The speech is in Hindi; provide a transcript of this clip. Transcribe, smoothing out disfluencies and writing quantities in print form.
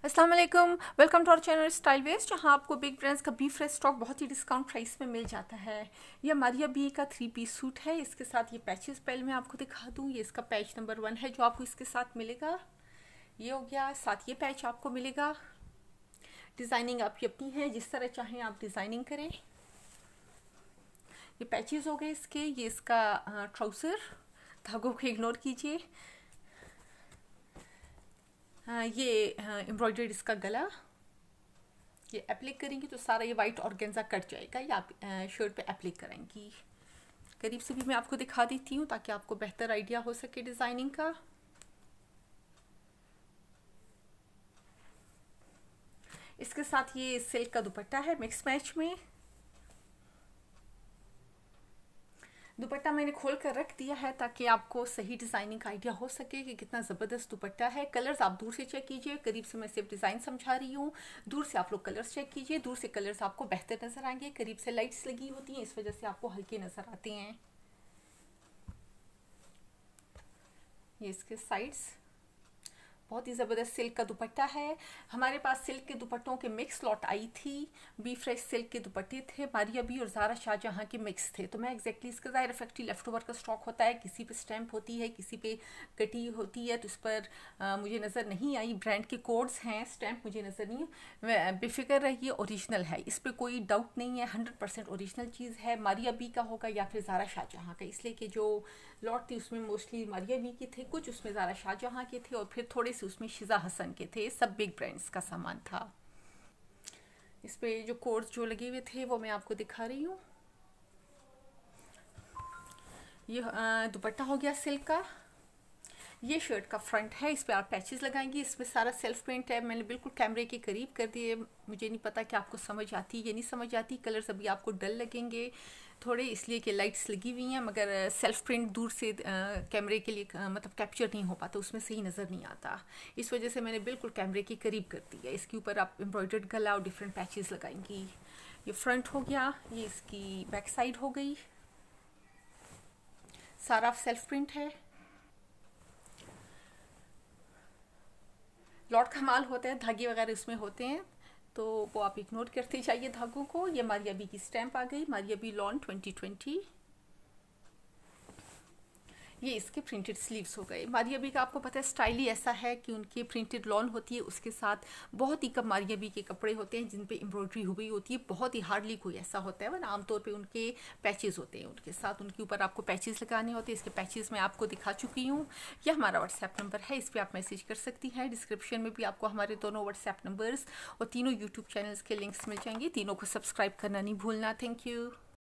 अस्सलाम वालेकुम, welcome to our channel Style West, जहाँ आपको बिग ब्रांड्स का बी फ्रेश स्टॉक बहुत ही डिस्काउंट प्राइस में मिल जाता है। ये मारिया बी का 3 पीस सूट है। इसके साथ ये पैचेस पहले मैं आपको दिखा दूँ। ये इसका पैच नंबर 1 है जो आपको इसके साथ मिलेगा। ये हो गया, साथ ये पैच आपको मिलेगा। डिज़ाइनिंग आपकी अपनी है, जिस तरह चाहें आप डिज़ाइनिंग करें। ये पैचेस हो गए इसके। ये इसका ट्राउज़र, धागों को इग्नोर कीजिए। ये एम्ब्रॉयडर्ड इसका गला। ये एप्लिक करेंगी तो सारा ये वाइट ऑर्गेन्जा कट जाएगा। ये आप शर्ट पे एप्लिक करेंगी। करीब से भी मैं आपको दिखा देती हूँ ताकि आपको बेहतर आइडिया हो सके डिज़ाइनिंग का। इसके साथ ये सिल्क का दुपट्टा है मिक्स मैच में। दुपट्टा मैंने खोल कर रख दिया है ताकि आपको सही डिज़ाइनिंग का आइडिया हो सके कि कितना ज़बरदस्त दुपट्टा है। कलर्स आप दूर से चेक कीजिए, करीब से मैं सिर्फ डिज़ाइन समझा रही हूँ। दूर से आप लोग कलर्स चेक कीजिए, दूर से कलर्स आपको बेहतर नज़र आएंगे। करीब से लाइट्स लगी होती हैं, इस वजह से आपको हल्के नज़र आते हैं। ये इसके साइड्स, बहुत ही ज़बरदस्त सिल्क का दुपट्टा है। हमारे पास सिल्क के दुपट्टों के मिक्स लॉट आई थी। बी फ्रेश सिल्क के दुपट्टे थे, मारिया बी और ज़ारा शाहजहाँ के मिक्स थे। तो मैं एग्जैक्टली इसका ज़ाहिर फैक्ट्री लेफ्ट ओवर का स्टॉक होता है, किसी पे स्टैम्प होती है, किसी पे कटी होती है, तो इस पर मुझे नज़र नहीं आई। ब्रांड के कोड्स हैं, स्टैम्प मुझे नज़र नहीं। बेफिक्र रहिए, ओरिजिनल है, इस पर कोई डाउट नहीं है। 100% ओरिजिनल चीज़ है। मारिया बी का होगा या फिर ज़ारा शाहजहाँ का, इसलिए कि जो लॉट थी उसमें मोस्टली मारिया बी के थे, कुछ उसमें ज़ारा शाहजहाँ के थे और फिर थोड़े से उसमें शिजा हसन के थे। सब बिग ब्रांड्स का सामान था। इस पे जो कोड्स जो लगे हुए थे वो मैं आपको दिखा रही हूँ। ये दुपट्टा हो गया सिल्क का। ये शर्ट का फ्रंट है, इस पे आप पैचेस लगाएंगी। इस पे सारा सेल्फ प्रिंट है। मैंने बिल्कुल कैमरे के करीब कर दिए। मुझे नहीं पता कि आपको समझ आती है या नहीं समझ आती। कलर्स अभी आपको डल लगेंगे थोड़े, इसलिए कि लाइट्स लगी हुई हैं, मगर सेल्फ प्रिंट दूर से कैमरे के लिए मतलब कैप्चर नहीं हो पाता, उसमें सही नज़र नहीं आता। इस वजह से मैंने बिल्कुल कैमरे के करीब कर दिया। इसके ऊपर आप एम्ब्रॉयडर्ड गला और डिफरेंट पैचेस लगाएंगी। ये फ्रंट हो गया, ये इसकी बैक साइड हो गई। सारा सेल्फ प्रिंट है। लॉट कमाल होते हैं, धागे वगैरह उसमें होते हैं, तो वो आप इग्नोर करते जाइए धागों को। ये मारिया बी की स्टैम्प आ गई, मारिया बी लॉन 2020। ये इसके प्रिंटेड स्लीव्स हो गए। मारिया बी का आपको पता है स्टाइल ही ऐसा है कि उनकी प्रिंटेड लॉन होती है, उसके साथ बहुत ही कम मारिया बी के कपड़े होते हैं जिन पे एम्ब्रॉयडरी हुई होती है। बहुत ही हार्डली कोई ऐसा होता है, वरना आमतौर पे उनके पैचेस होते हैं, उनके साथ उनके ऊपर आपको पैचेस लगाने होते हैं। इसके पैचेस मैं आपको दिखा चुकी हूँ। यह हमारा व्हाट्सएप नंबर है, इस पर आप मैसेज कर सकती हैं। डिस्क्रिप्शन में भी आपको हमारे दोनों व्हाट्सएप नंबर्स और तीनों यूट्यूब चैनल्स के लिंक्स मिल जाएंगे। तीनों को सब्सक्राइब करना नहीं भूलना। Thank you.